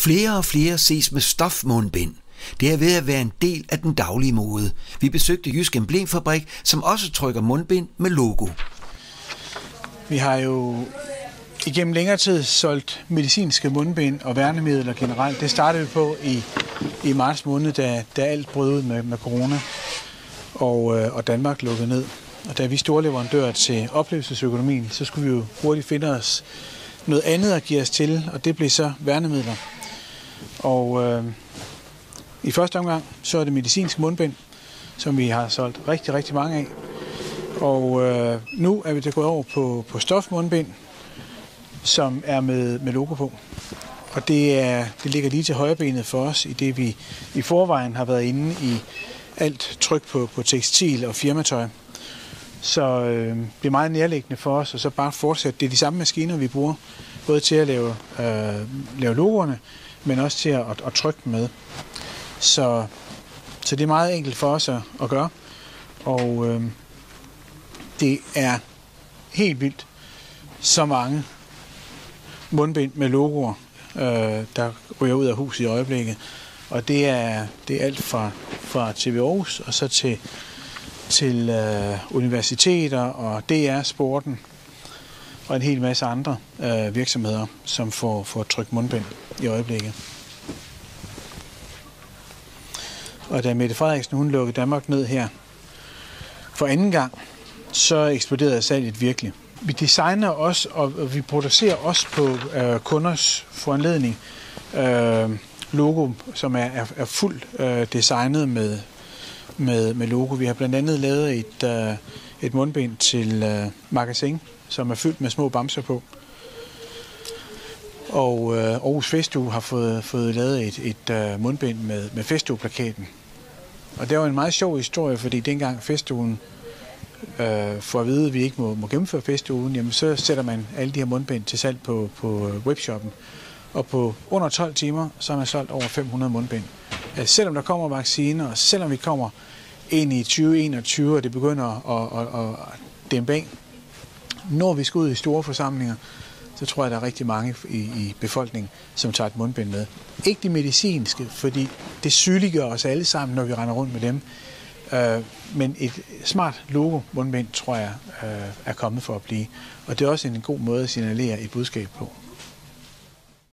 Flere og flere ses med stofmundbind. Det er ved at være en del af den daglige mode. Vi besøgte Jysk Emblemfabrik, som også trykker mundbind med logo. Vi har jo igennem længere tid solgt medicinske mundbind og værnemidler generelt. Det startede vi på i marts måned, da alt brød ud med corona, og Danmark lukkede ned. Og da vi store leverandører til oplevelsesøkonomien, så skulle vi jo hurtigt finde os noget andet at give os til, og det blev så værnemidler. Og i første omgang, så er det medicinske mundbind, som vi har solgt rigtig, rigtig mange af. Og nu er vi da gået over på stofmundbind, som er med logo på. Og det ligger lige til højrebenet for os, i det vi i forvejen har været inde i alt tryk på tekstil og firmatøj. Så det er meget nærliggende for os, og så bare fortsætte. Det er de samme maskiner, vi bruger, både til at lave logoerne, men også til at trykke dem med. Så det er meget enkelt for os at gøre, og det er helt vildt så mange mundbind med logoer, der ryger ud af huset i øjeblikket. Og det er alt fra TV Aarhus og så til universiteter og DR Sporten og en hel masse andre virksomheder, som får trykt mundbind i øjeblikket. Og da Mette Frederiksen hun lukkede Danmark ned her for anden gang, så eksploderede salget virkelig. Vi designer også, og vi producerer også på kunders foranledning logo, som er fuldt designet med logo. Vi har blandt andet lavet et mundbind til Magasin, som er fyldt med små bamser på. Og Aarhus Festuge har fået lavet et mundbind med festugeplakaten. Og det var en meget sjov historie, fordi dengang festugen for at vide, at vi ikke må gennemføre festugen, jamen så sætter man alle de her mundbind til salg på webshoppen. Og på under 12 timer, så har man solgt over 500 mundbind. Altså, selvom der kommer vacciner, og selvom vi kommer ind i 2021, og det begynder at dæmpe af, når vi skal ud i store forsamlinger, så tror jeg, der er rigtig mange i befolkningen, som tager et mundbind med. Ikke de medicinske, fordi det sygeliggør os alle sammen, når vi render rundt med dem. Men et smart logo-mundbind, tror jeg, er kommet for at blive. Og det er også en god måde at signalere et budskab på.